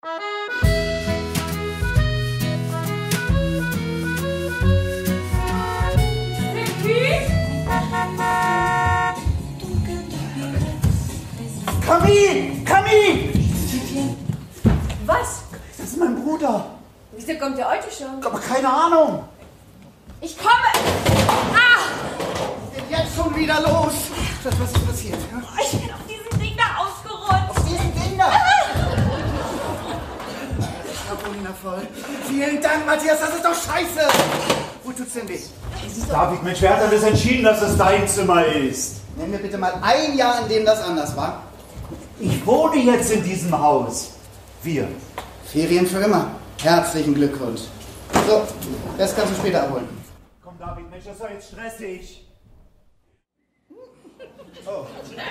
Camille! Camille! Was? Das ist mein Bruder. Wieso kommt der heute schon? Aber keine Ahnung. Ich komme! Ah! Was geht jetzt schon wieder los? Was ist passiert? Ich bin auf diesem Ding da ausgerutscht. Auf diesem Ding da? Ich hab wundervoll. Vielen Dank, Matthias, das ist doch scheiße. Wo tut's denn weh? David, Mensch, wer hat denn das entschieden, dass das dein Zimmer ist? Nenn mir bitte mal ein Jahr, in dem das anders war. Ich wohne jetzt in diesem Haus. Wir. Ferien für immer. Herzlichen Glückwunsch. So, das kannst du später abholen. Komm, David, Mensch, das war jetzt stressig. Oh.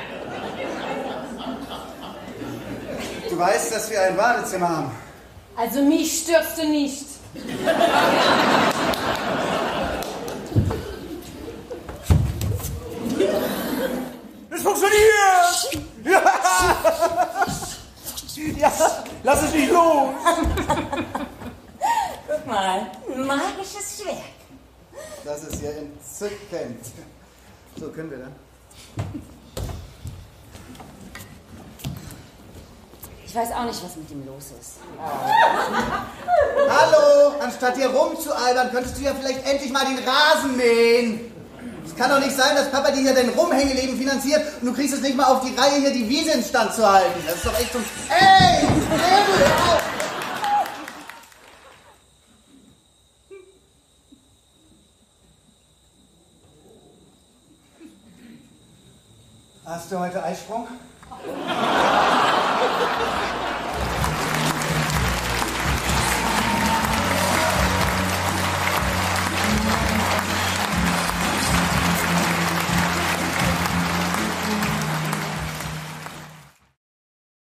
Du weißt, dass wir ein Badezimmer haben. Also mich störst du nicht. Es funktioniert! Ja! Ja, lass es nicht los! Guck mal, ein magisches Schwert. Das ist ja entzückend. So, können wir dann. Ich weiß auch nicht, was mit ihm los ist. Hallo, anstatt hier rumzualbern, könntest du ja vielleicht endlich mal den Rasen mähen. Es kann doch nicht sein, dass Papa dir hier dein Rumhängeleben finanziert und du kriegst es nicht mal auf die Reihe, hier die Wiese in Stand zu halten. Das ist doch echt so... Ey! Hör auf! Hast du heute Eisprung?